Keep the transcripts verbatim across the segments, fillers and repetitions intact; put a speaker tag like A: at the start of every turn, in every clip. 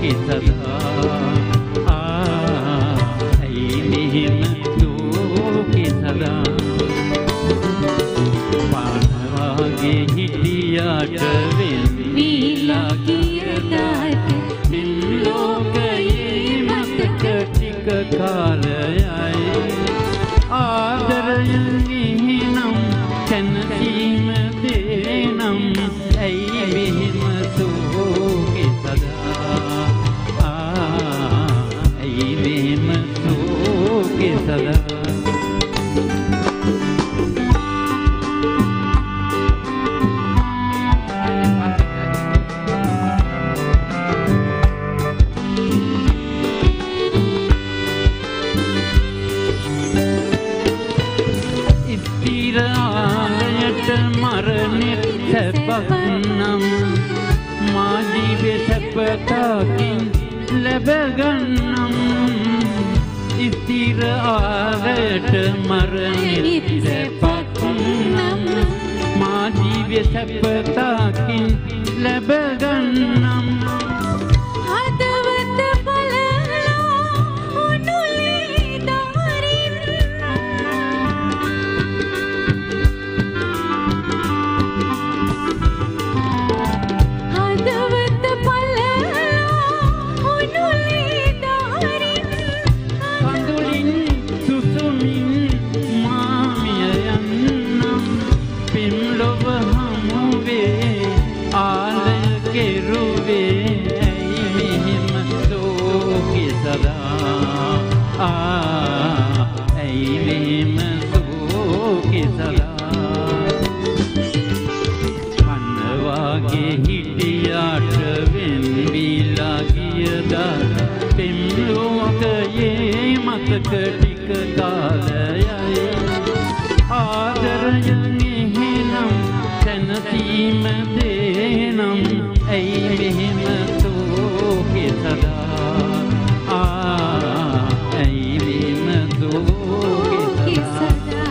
A: සෝකේ සදා ආයි මෙහෙම සෝකේ සදා පානවාගේ හිටියට වෙන්විලා කියදාට මින් ලෝකයේ මතක ටික කාලයයි ආදරයෙන් නම් කැනීම දේනම් ඇයි මෙහෙම සෝකේ සදා ආයි මෙහෙම සෝකේ සදා සැපනම් මා ජීවේ සැපතකින් ලැබගන්නම් ඉස්තිර ආරයට මරණෙත් සැපනම් මා ජීවේ සැපතකින් ලැබගන්නම් හදවත පළලා උණුලේ දාරින් ටික කාලයයි ආදරයෙන් එහෙනම් තනසීම දේනම් ඇයි මෙහෙම සෝකේ සදා ආයි මෙහෙම සෝකේ සදා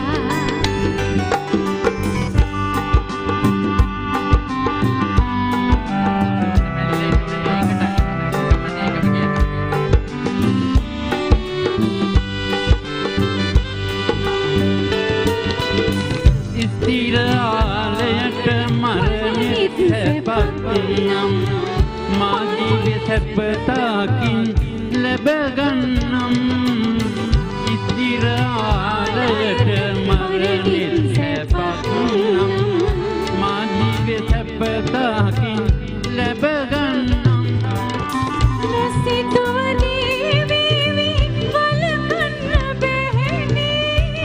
A: සැපනම් මා ජීවේ සැපතකින් ලැබගන්නම් ඉස්තිර ආලයට මරණෙත් සැපනම් මා ජීවේ සැපතකින් ලැබගන්නම් රසිතුවනේ වේවි වලකන්න බැහැනේ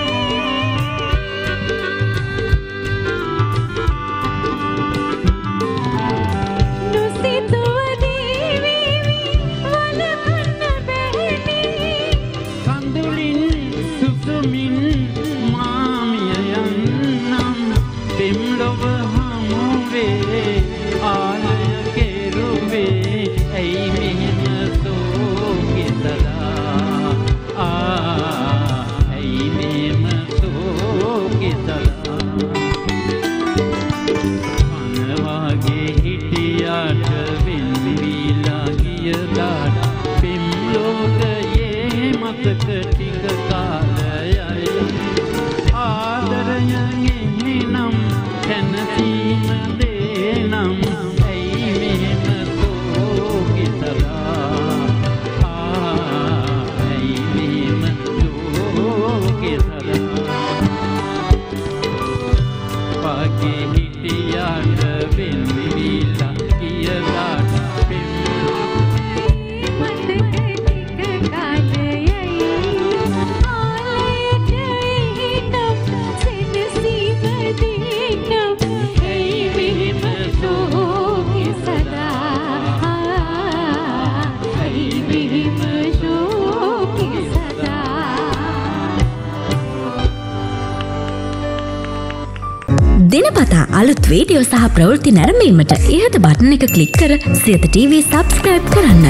B: දිනපතා අලුත් වීඩියෝ සහ ප්‍රවෘත්ති නැරඹීමට ඉහත බටන් එක ක්ලික් කර සියත ටීවී සබ්ස්ක්‍රයිබ් කරන්න.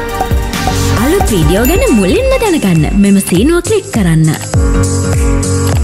B: අලුත් වීඩියෝ ගැන මුලින්ම දැනගන්න මෙම සීනුව ක්ලික් කරන්න.